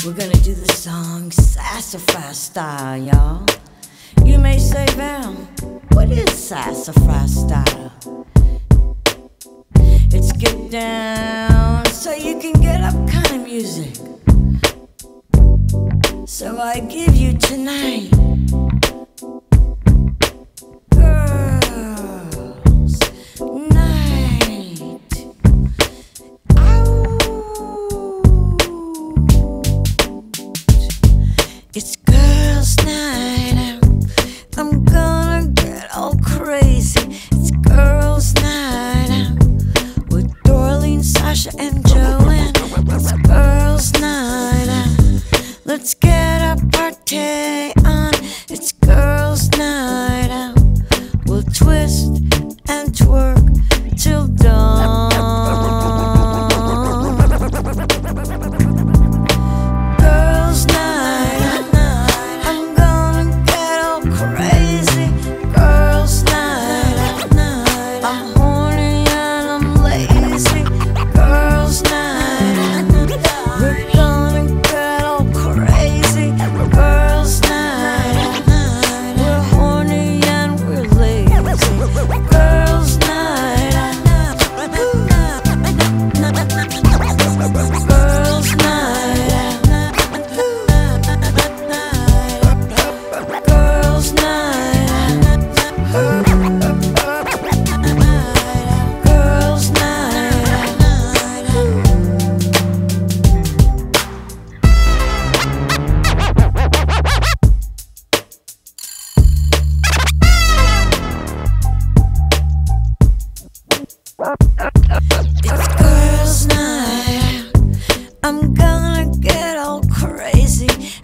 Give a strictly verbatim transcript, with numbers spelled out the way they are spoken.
We're gonna do the song sassafras style, y'all. You may say, Val, what is sassafras style? It's get down so you can get up kind of music. So I give you tonight, girls' night. Out. It's girls' night out. I'm gonna get all crazy. It's girls' night out with Dorleen, Sasha, and Joanne. It's girls' night out. Let's get a party on. It's girls' night out. We'll twist and twerk till dawn. Girls' night out. I'm gonna get all crazy. Girls' night out. I'm horny and I'm lazy. Girls' night out. We're gonna get all crazy. Girls' night out. We're horny and we're lazy. Girls' night out. Girls' night out. Girls' night out. Girls' It's girls' night out. I'm gonna get all crazy.